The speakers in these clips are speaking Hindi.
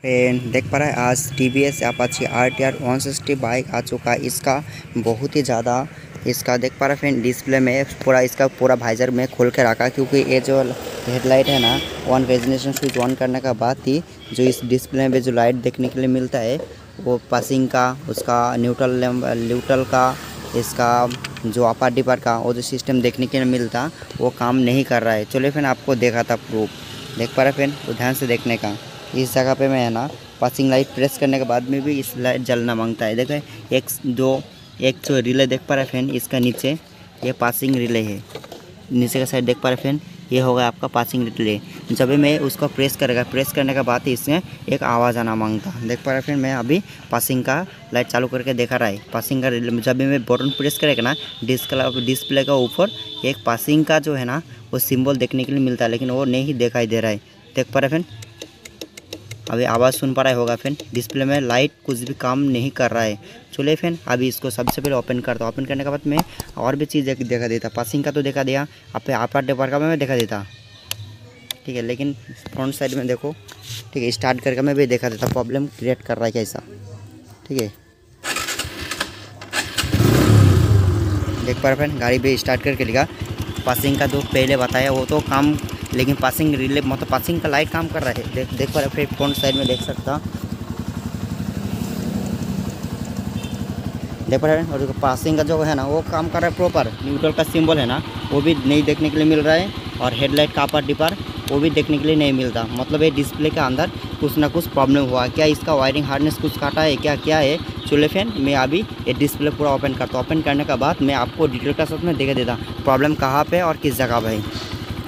फ्रेंड देख पा रहा है आज TVS अपाची RTR 160 बाइक आ चुका है। इसका बहुत ही ज़्यादा इसका देख पा रहा है फ्रेंड डिस्प्ले में पूरा इसका पूरा वाइजर में खोल के रखा, क्योंकि ये जो हेडलाइट है ना ऑन रेजिस्ट्रेशन स्विच ऑन करने का बाद ही जो इस डिस्प्ले में जो लाइट देखने के लिए मिलता है वो पासिंग का, उसका न्यूट्रल का, इसका जो अपर डिपर का वो जो सिस्टम देखने के लिए मिलता वो काम नहीं कर रहा है। चलिए फ्रेंड आपको देखा था प्रूफ, देख पा रहे फ्रेंड वो ध्यान से देखने का। इस जगह पे मैं है ना पासिंग लाइट प्रेस करने के बाद में भी इस लाइट जलना मांगता है। देखें एक जो रिले देख पा रहे फ्रेंड, इसका नीचे ये पासिंग रिले है, नीचे का साइड देख पा रहे फ्रेंड, ये होगा आपका पासिंग रिले। जब भी मैं उसको प्रेस करेगा, प्रेस करने के बाद इसमें एक आवाज़ आना मांगता, देख पा रहे फ्रेंड। मैं अभी पासिंग का लाइट चालू करके देखा रहा है। पासिंग का रिले जब भी मैं बटन प्रेस करेगा ना डिस्प्ले का ऊपर एक पासिंग का जो है ना वो सिंबल देखने के लिए मिलता है, लेकिन वो नहीं दिखाई दे रहा है। देख पा रहे फ्रेंड, अभी आवाज़ सुन पा रहा होगा फ्रेंड, डिस्प्ले में लाइट कुछ भी काम नहीं कर रहा है। चलिए फ्रेंड अभी इसको सबसे पहले ओपन करता हूँ। ओपन करने के बाद मैं और भी चीज़ देखा देता, पासिंग का तो देखा दिया, अपर डिपर का मैं देखा देता, ठीक है। लेकिन फ्रंट साइड में देखो, ठीक है, स्टार्ट करके मैं भी देखा देता प्रॉब्लम क्रिएट कर रहा है कैसा, ठीक है। देख पा रहे फ्रेंड गाड़ी भी स्टार्ट करके लिखा, पासिंग का जो पहले बताया वो तो काम, लेकिन पासिंग रिले मतलब पासिंग का लाइट काम कर रहा है। देख पा रहे फिर फ्रंट साइड में देख सकता, देख पा रहे हैं। और पासिंग का जो है ना वो काम कर रहा है प्रॉपर, न्यूट्रल का सिंबल है ना वो भी नहीं देखने के लिए मिल रहा है, और हेडलाइट का अपर डिपर वो भी देखने के लिए नहीं मिलता। मतलब ये डिस्प्ले के अंदर कुछ ना कुछ प्रॉब्लम हुआ, क्या इसका वायरिंग हार्डनेस कुछ काटा है क्या है। चलिए फ्रेंड मैं अभी ये डिस्प्ले पूरा ओपन करता हूँ। ओपन करने के बाद मैं आपको डिटेल का साथ में देखा देता प्रॉब्लम कहाँ पे और किस जगह पे है।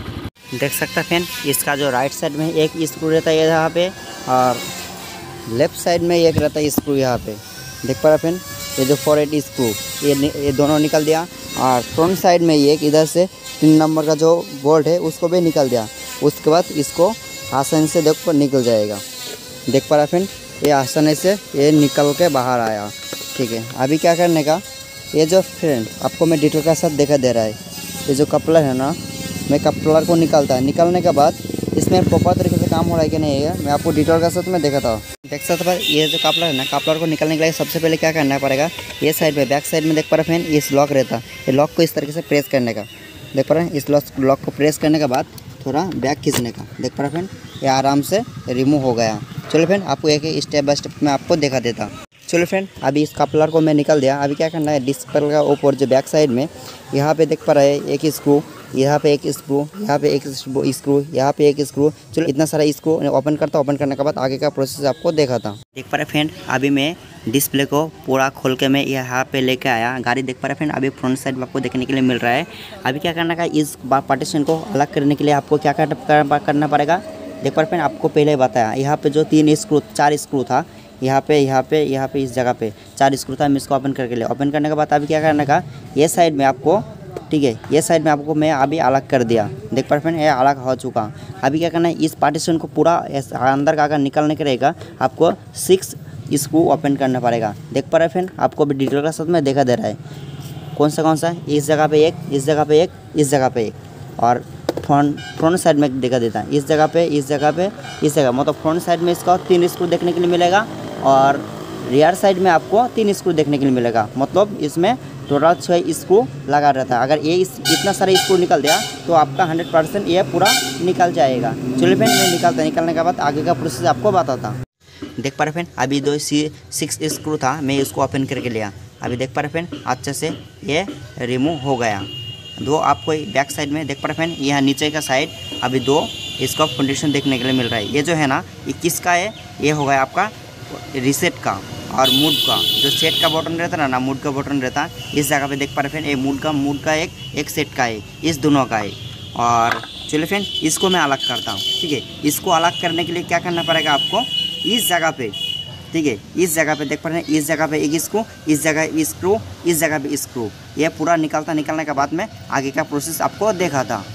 देख सकता फ्रेंड इसका जो राइट साइड में एक स्क्रू रहता है यहाँ पे, और लेफ्ट साइड में एक रहता है स्क्रू यहाँ पे। देख पा रहा फ्रेंड ये जो 480 स्क्रू ये दोनों निकल दिया, और फ्रंट साइड में एक इधर से 3 नंबर का जो बोल्ट है उसको भी निकल दिया। उसके बाद इसको आसानी से देखो निकल जाएगा। देख पा रहा फ्रेंड ये आसानी से ये निकल के बाहर आया, ठीक है। अभी क्या करने का, ये जो फ्रेंड आपको मैं डिटेल का साथ देखा दे रहा है, ये जो कपलर है ना मैं कपलर को निकालता है, निकालने के बाद इसमें प्रॉपर तरीके से काम हो रहा है कि नहीं है मैं आपको डिटेल का साथ में दिखाता हूँ। देख सकते हैं ये जो कपलर है ना, कपलर को निकालने के लिए सबसे पहले क्या करना पड़ेगा, ये साइड में बैक साइड में देख पा रहे हैं इस लॉक रहता है, ये लॉक को इस तरीके से प्रेस करने का। देख पा रहे हैं इस लॉक को प्रेस करने के बाद थोड़ा बैक खींचने का। देख पा रहे फ्रेंड ये आराम से रिमूव हो गया। चलो फ्रेंड आपको एक स्टेप बाय स्टेप मैं आपको दिखा देता। चलो फ्रेंड अभी इस कपलर को मैं निकाल दिया। अभी क्या करना है, डिस्प्ले का ऊपर जो बैक साइड में यहाँ पे देख पा रहे हैं एक स्क्रू, यहाँ पे एक स्क्रू, यहाँ पे एक स्क्रू, यहाँ पे एक स्क्रू। चलो इतना सारा स्क्रू ओपन करता, ओपन करने के बाद आगे का प्रोसेस आपको देखा था। देख पा रहे फ्रेंड अभी मैं डिस्प्ले को पूरा खोल के मैं यहाँ पे लेके आया। गाड़ी देख पा रहे फ्रेंड अभी फ्रंट साइड में आपको देखने के लिए मिल रहा है। अभी क्या करना का, इस पार्टीशन को अलग करने के लिए आपको क्या करना पड़ेगा। देख पा रहे फ्रेंड आपको पहले बताया यहाँ पे जो 4 स्क्रू था, यहाँ पे इस जगह पे 4 स्क्रू था। मैं इसको ओपन करके लिया। ओपन करने के बाद अभी क्या करने का, ये साइड में आपको, ठीक है, ये साइड में आपको मैं अभी अलग कर दिया। देख पा रहे फ्रेंड ये अलग हो चुका। अभी क्या करना है, इस पार्टीशन को पूरा अंदर का अगर निकालने के रहेगा आपको 6 स्क्रू ओपन करना पड़ेगा। देख पा रहे फ्रेंड आपको भी डिटेल का साथ में देखा दे रहा है कौन सा इस जगह पे एक, इस जगह पे एक, इस जगह पे एक, और फ्रंट साइड में देखा देता है इस जगह पे, इस जगह मतलब फ्रंट साइड में इसका 3 स्क्रू देखने के लिए मिलेगा, और रियर साइड में आपको 3 स्क्रू देखने के लिए मिलेगा। मतलब इसमें टोटल 6 स्क्रू लगा रहता है। अगर ये इतना सारा स्क्रू निकल दिया तो आपका 100% ये पूरा निकल जाएगा। चलिए फ्रेंड मैं निकलने के बाद आगे का प्रोसेस आपको बताता। देख पा रहे फ्रेंड अभी 6 स्क्रू था, मैं इसको ओपन करके लिया। अभी देख पा रहे फ्रेंड अच्छे से ये रिमूव हो गया। 2 आपको बैक साइड में देख पा रहे फ्रेंड, यहाँ नीचे का साइड अभी 2 इसका कंडीशन देखने के लिए मिल रहा है। ये जो है ना ये किसका है, ये हो गया आपका रीसेट का और मूड का। जो सेट का बटन रहता ना मूड का बटन रहता, इस जगह पे देख पा रहे फ्रेंड ये मूड का एक सेट का है, इस दोनों का है। और चलिए फ्रेंड इसको मैं अलग करता हूँ, ठीक है। इसको अलग करने के लिए क्या करना पड़ेगा आपको, इस जगह पे, ठीक है, इस जगह पे देख पा रहे हैं इस जगह पे एक स्क्रू, इस जगह स्क्रू, इस जगह पे स्क्रू, ये पूरा निकलने के बाद में आगे का प्रोसेस आपको देखा था।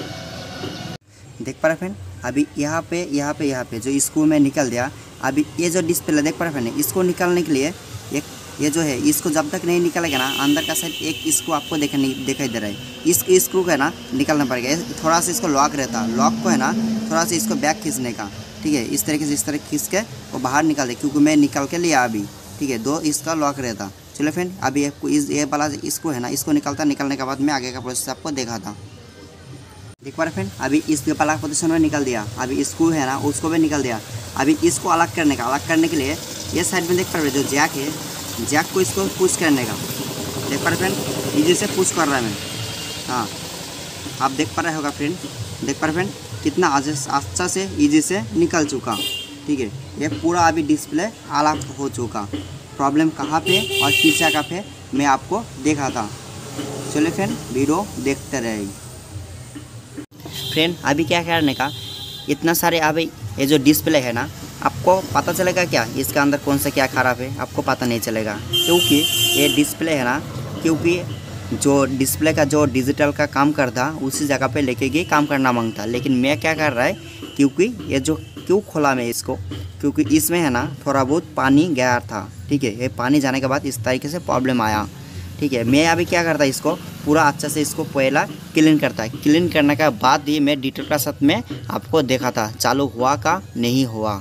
देख पा रहे फ्रेंड अभी यहाँ पे जो स्क्रू में निकल दिया। अभी ये जो डिस्प्ले देख पा रहे फ्रेंड इसको निकालने के लिए एक ये जो है इसको जब तक नहीं निकलेगा ना अंदर का साइड एक स्क्रू आपको दिखाई दे रहा है। इस स्क्रू को है ना निकालना पड़ेगा। थोड़ा सा इसको लॉक रहता है, लॉक को है ना थोड़ा सा इसको बैक खींचने का, ठीक है। इस तरीके से इस तरह खींच के वो बाहर निकाल दे, क्योंकि मैं निकाल के लिया अभी, ठीक है। 2 इसका लॉक रहता। चलो फ्रेंड, अभी ये वाला इसको है ना, इसको निकालने के बाद मैं आगे का प्रोसेस आपको दिखाता। देख पा रहे फ्रेंड, अभी इस वाला पोजीशन में निकाल दिया। अभी इसको है ना, उसको भी निकाल दिया। अभी इसको अलग करने के लिए ये साइड में देख पा रहे जो जैक है, जैक को इसको पुश करने का। देख पा रहे फ्रेंड, इजी से पुश कर रहा है मैं। हाँ, आप देख पा रहे होगा फ्रेंड, देख पा रहे फ्रेंड कितना अच्छा से इजी से निकल चुका, ठीक है। ये पूरा अभी डिस्प्ले अलग हो चुका। प्रॉब्लम कहाँ पे और किस जगह पे मैं आपको देखा था। चलिए फ्रेंड, वीडियो देखते रहिए। फ्रेंड, अभी क्या करने का, इतना सारे अभी ये जो डिस्प्ले है ना, आपको पता चलेगा क्या इसका अंदर कौन सा क्या ख़राब है? आपको पता नहीं चलेगा, क्योंकि ये डिस्प्ले है ना, क्योंकि जो डिस्प्ले का जो डिजिटल का काम करता उसी जगह पे लेके गए काम करना मांगता। लेकिन मैं क्या कर रहा है, क्योंकि ये जो क्यों खोला मैं इसको, क्योंकि इसमें है ना थोड़ा बहुत पानी गया था, ठीक है। ये पानी जाने के बाद इस तरीके से प्रॉब्लम आया, ठीक है। मैं अभी क्या करता, इसको पूरा अच्छा से इसको पहला क्लीन करता है। क्लीन करने के बाद ही मैं डिटेल का साथ में आपको देखा था चालू हुआ का नहीं हुआ।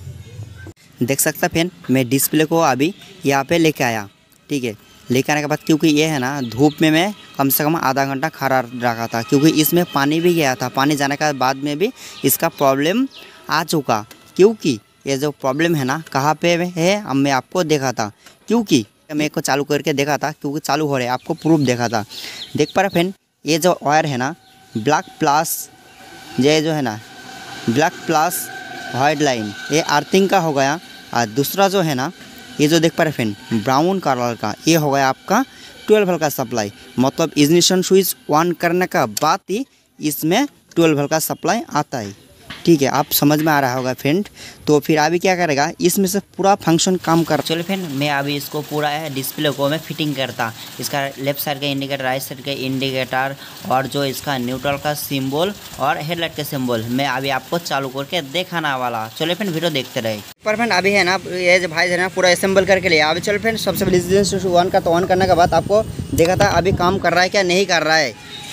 देख सकता फ्रेंड, मैं डिस्प्ले को अभी यहाँ पे लेके आया, ठीक है। लेके आने के बाद क्योंकि ये है ना धूप में मैं कम से कम आधा घंटा खड़ा रखा था, क्योंकि इसमें पानी भी गया था। पानी जाने के बाद में भी इसका प्रॉब्लम आ चुका, क्योंकि ये जो प्रॉब्लम है ना कहाँ पे है अब मैं आपको देखा था, क्योंकि मैं को चालू करके देखा था, क्योंकि चालू हो रहे आपको प्रूफ देखा था। देख पा रहे फ्रेंड, ये जो वायर है ना ब्लैक प्लस, ये जो है ना ब्लैक प्लस वाइट लाइन, ये अर्थिंग का हो गया। और दूसरा जो है ना, ये जो देख पा रहे फ्रेंड ब्राउन कलर का, ये हो गया आपका 12 वोल्ट का सप्लाई। मतलब इग्निशन स्विच ऑन करने का बाद ही इसमें 12 वोल्ट का सप्लाई आता है, ठीक है। आप समझ में आ रहा होगा फ्रेंड। तो फिर अभी क्या करेगा, इसमें से पूरा फंक्शन काम कर। चलो फ्रेंड, मैं अभी इसको पूरा है डिस्प्ले को मैं फिटिंग करता। इसका लेफ्ट साइड का इंडिकेटर, राइट साइड का इंडिकेटर, और जो इसका न्यूट्रल का सिंबल और हेडलाइट का सिंबल मैं अभी आपको चालू करके दिखाना वाला। चलो फ्रेंड, वीडियो देखते रहे। पर फ्रेंड अभी है ना, ये जो भाई है ना पूरा असेंबल करके लिया। अभी चलो फ्रेंड, सबसे पहले इग्निशन स्विच ऑन का, तो ऑन करने के बाद आपको देखा था अभी काम कर रहा है क्या नहीं कर रहा है।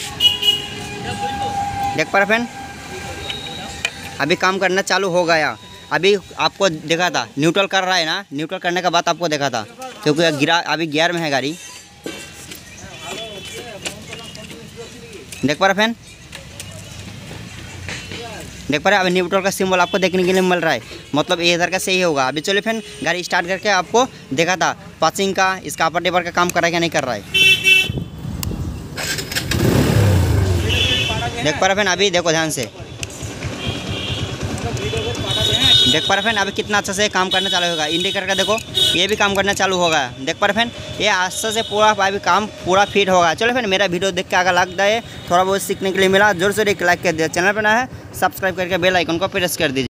देख पा रहे फ्रेंड, अभी काम करना चालू हो गया। अभी आपको देखा था न्यूट्रल कर रहा है ना, न्यूट्रल करने के बाद आपको देखा था, क्योंकि गिरा अभी गियर में है गाड़ी। देख पा रहे फ्रेंड, देख पा रहे, अभी न्यूट्रल का सिंबल आपको देखने के लिए मिल रहा है। मतलब ये इधर का सही होगा। अभी चलिए फ्रेंड, गाड़ी स्टार्ट करके आपको देखा था पासिंग का, इसका अपर डिपर का काम कर रहा है क्या नहीं कर रहा है। देख पा रहे फ्रेंड, अभी देखो ध्यान से, देख पा रहे फ्रेंड अभी कितना अच्छा से काम करना चालू होगा। इंडिकेटर का देखो, ये भी काम करना चालू होगा। देख पा रहे फ्रेंड, ये अच्छा से पूरा अभी काम पूरा फिट होगा। चलो फ्रेंड, मेरा वीडियो देख के अगर लगता है थोड़ा बहुत सीखने के लिए मिला, जोर से एक लाइक कर दिया। चैनल पर नया है सब्सक्राइब करके बेल आइकन को प्रेस कर दीजिए।